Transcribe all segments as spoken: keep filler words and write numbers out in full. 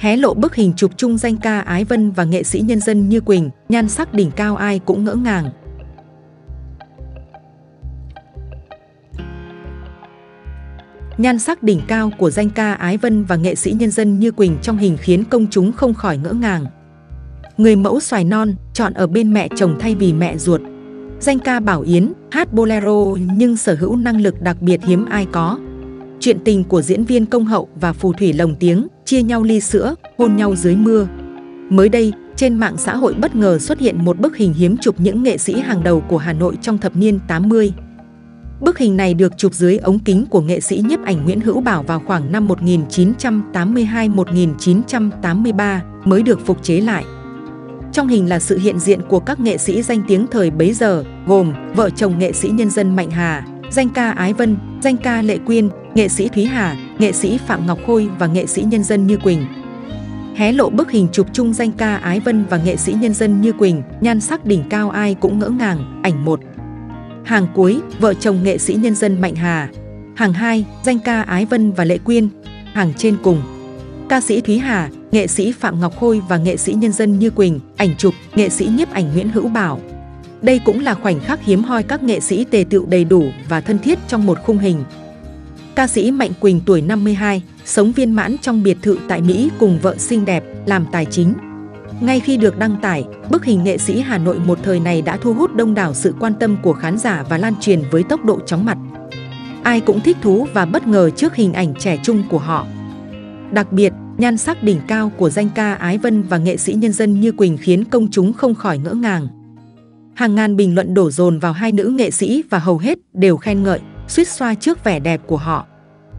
Hé lộ bức hình chụp chung danh ca Ái Vân và nghệ sĩ nhân dân Như Quỳnh, nhan sắc đỉnh cao ai cũng ngỡ ngàng. Nhan sắc đỉnh cao của danh ca Ái Vân và nghệ sĩ nhân dân Như Quỳnh trong hình khiến công chúng không khỏi ngỡ ngàng. Người mẫu xoài non, chọn ở bên mẹ chồng thay vì mẹ ruột. Danh ca Bảo Yến, hát bolero nhưng sở hữu năng lực đặc biệt hiếm ai có. Chuyện tình của diễn viên Công Hậu và phù thủy lồng tiếng, chia nhau ly sữa, hôn nhau dưới mưa. Mới đây, trên mạng xã hội bất ngờ xuất hiện một bức hình hiếm chụp những nghệ sĩ hàng đầu của Hà Nội trong thập niên tám mươi. Bức hình này được chụp dưới ống kính của nghệ sĩ nhiếp ảnh Nguyễn Hữu Bảo vào khoảng năm một nghìn chín trăm tám mươi hai đến một nghìn chín trăm tám mươi ba mới được phục chế lại. Trong hình là sự hiện diện của các nghệ sĩ danh tiếng thời bấy giờ, gồm vợ chồng nghệ sĩ nhân dân Mạnh Hà, danh ca Ái Vân, danh ca Lệ Quyên, nghệ sĩ Thúy Hà, nghệ sĩ Phạm Ngọc Khôi và nghệ sĩ nhân dân Như Quỳnh. Hé lộ bức hình chụp chung danh ca Ái Vân và nghệ sĩ nhân dân Như Quỳnh, nhan sắc đỉnh cao ai cũng ngỡ ngàng, ảnh một. Hàng cuối, vợ chồng nghệ sĩ nhân dân Mạnh Hà. Hàng hai, danh ca Ái Vân và Lệ Quyên. Hàng trên cùng, ca sĩ Thúy Hà, nghệ sĩ Phạm Ngọc Khôi và nghệ sĩ nhân dân Như Quỳnh. Ảnh chụp, nghệ sĩ nhiếp ảnh Nguyễn Hữu Bảo. Đây cũng là khoảnh khắc hiếm hoi các nghệ sĩ tề tựu đầy đủ và thân thiết trong một khung hình. Ca sĩ Mạnh Quỳnh tuổi năm mươi hai, sống viên mãn trong biệt thự tại Mỹ cùng vợ xinh đẹp, làm tài chính. Ngay khi được đăng tải, bức hình nghệ sĩ Hà Nội một thời này đã thu hút đông đảo sự quan tâm của khán giả và lan truyền với tốc độ chóng mặt. Ai cũng thích thú và bất ngờ trước hình ảnh trẻ trung của họ. Đặc biệt, nhan sắc đỉnh cao của danh ca Ái Vân và nghệ sĩ nhân dân Như Quỳnh khiến công chúng không khỏi ngỡ ngàng. Hàng ngàn bình luận đổ dồn vào hai nữ nghệ sĩ và hầu hết đều khen ngợi, suýt xoa trước vẻ đẹp của họ.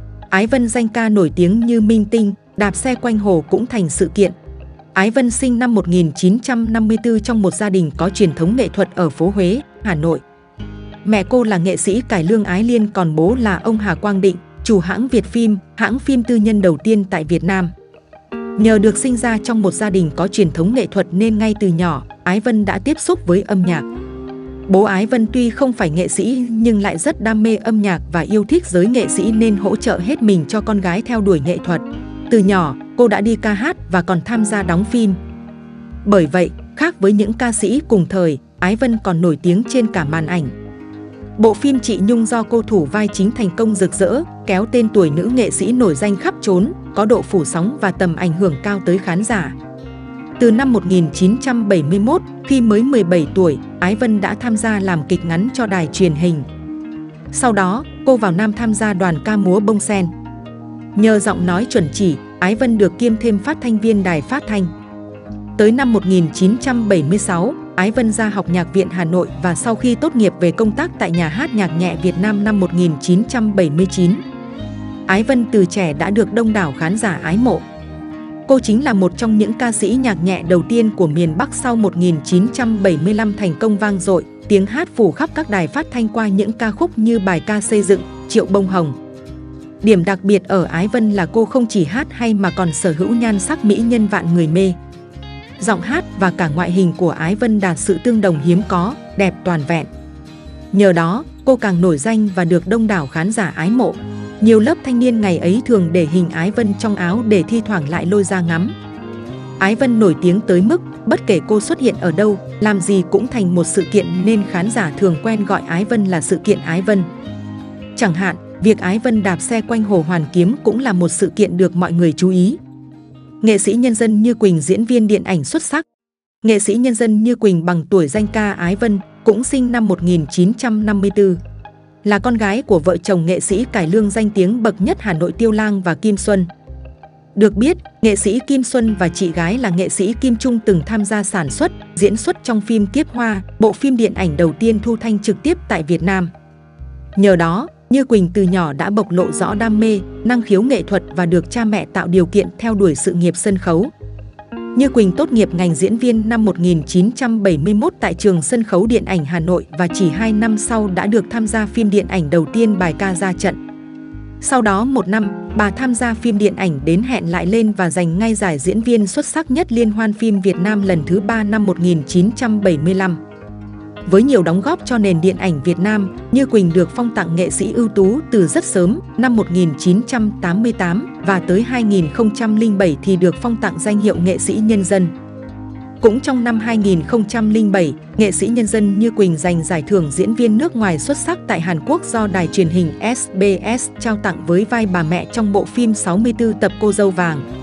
Ái Vân danh ca nổi tiếng như minh tinh, đạp xe quanh hồ cũng thành sự kiện. Ái Vân sinh năm một nghìn chín trăm năm mươi tư trong một gia đình có truyền thống nghệ thuật ở phố Huế, Hà Nội. Mẹ cô là nghệ sĩ cải lương Ái Liên, còn bố là ông Hà Quang Định, chủ hãng Việt Phim, hãng phim tư nhân đầu tiên tại Việt Nam. Nhờ được sinh ra trong một gia đình có truyền thống nghệ thuật nên ngay từ nhỏ, Ái Vân đã tiếp xúc với âm nhạc. Bố Ái Vân tuy không phải nghệ sĩ nhưng lại rất đam mê âm nhạc và yêu thích giới nghệ sĩ nên hỗ trợ hết mình cho con gái theo đuổi nghệ thuật. Từ nhỏ, cô đã đi ca hát và còn tham gia đóng phim. Bởi vậy, khác với những ca sĩ cùng thời, Ái Vân còn nổi tiếng trên cả màn ảnh. Bộ phim Chị Nhung do cô thủ vai chính thành công rực rỡ, kéo tên tuổi nữ nghệ sĩ nổi danh khắp trốn, có độ phủ sóng và tầm ảnh hưởng cao tới khán giả. Từ năm một nghìn chín trăm bảy mươi mốt, khi mới mười bảy tuổi, Ái Vân đã tham gia làm kịch ngắn cho đài truyền hình. Sau đó, cô vào Nam tham gia đoàn ca múa Bông Sen. Nhờ giọng nói chuẩn chỉ, Ái Vân được kiêm thêm phát thanh viên đài phát thanh. Tới năm một nghìn chín trăm bảy mươi sáu, Ái Vân ra học Nhạc viện Hà Nội và sau khi tốt nghiệp về công tác tại Nhà hát Nhạc nhẹ Việt Nam năm một nghìn chín trăm bảy mươi chín. Ái Vân từ trẻ đã được đông đảo khán giả ái mộ. Cô chính là một trong những ca sĩ nhạc nhẹ đầu tiên của miền Bắc sau một nghìn chín trăm bảy mươi lăm thành công vang dội, tiếng hát phủ khắp các đài phát thanh qua những ca khúc như bài ca Xây dựng, Triệu Bông Hồng. Điểm đặc biệt ở Ái Vân là cô không chỉ hát hay mà còn sở hữu nhan sắc mỹ nhân vạn người mê. Giọng hát và cả ngoại hình của Ái Vân đạt sự tương đồng hiếm có, đẹp toàn vẹn. Nhờ đó, cô càng nổi danh và được đông đảo khán giả ái mộ. Nhiều lớp thanh niên ngày ấy thường để hình Ái Vân trong áo để thi thoảng lại lôi ra ngắm. Ái Vân nổi tiếng tới mức, bất kể cô xuất hiện ở đâu, làm gì cũng thành một sự kiện nên khán giả thường quen gọi Ái Vân là sự kiện Ái Vân. Chẳng hạn, việc Ái Vân đạp xe quanh Hồ Hoàn Kiếm cũng là một sự kiện được mọi người chú ý. Nghệ sĩ nhân dân Như Quỳnh diễn viên điện ảnh xuất sắc. Nghệ sĩ nhân dân Như Quỳnh bằng tuổi danh ca Ái Vân, cũng sinh năm một nghìn chín trăm năm mươi tư. Là con gái của vợ chồng nghệ sĩ cải lương danh tiếng bậc nhất Hà Nội Tiêu Lang và Kim Xuân. Được biết, nghệ sĩ Kim Xuân và chị gái là nghệ sĩ Kim Trung từng tham gia sản xuất, diễn xuất trong phim Kiếp Hoa, bộ phim điện ảnh đầu tiên thu thanh trực tiếp tại Việt Nam. Nhờ đó, Như Quỳnh từ nhỏ đã bộc lộ rõ đam mê, năng khiếu nghệ thuật và được cha mẹ tạo điều kiện theo đuổi sự nghiệp sân khấu. Như Quỳnh tốt nghiệp ngành diễn viên năm một nghìn chín trăm bảy mươi mốt tại trường sân khấu điện ảnh Hà Nội và chỉ hai năm sau đã được tham gia phim điện ảnh đầu tiên Bài ca ra trận. Sau đó một năm, bà tham gia phim điện ảnh Đến hẹn lại lên và giành ngay giải diễn viên xuất sắc nhất Liên hoan phim Việt Nam lần thứ ba năm một nghìn chín trăm bảy mươi lăm. Với nhiều đóng góp cho nền điện ảnh Việt Nam, Như Quỳnh được phong tặng nghệ sĩ ưu tú từ rất sớm, năm một nghìn chín trăm tám mươi tám, và tới hai nghìn không trăm lẻ bảy thì được phong tặng danh hiệu nghệ sĩ nhân dân. Cũng trong năm hai nghìn không trăm lẻ bảy, nghệ sĩ nhân dân Như Quỳnh giành giải thưởng diễn viên nước ngoài xuất sắc tại Hàn Quốc do đài truyền hình ét bê ét trao tặng với vai bà mẹ trong bộ phim sáu mươi tư tập Cô dâu vàng.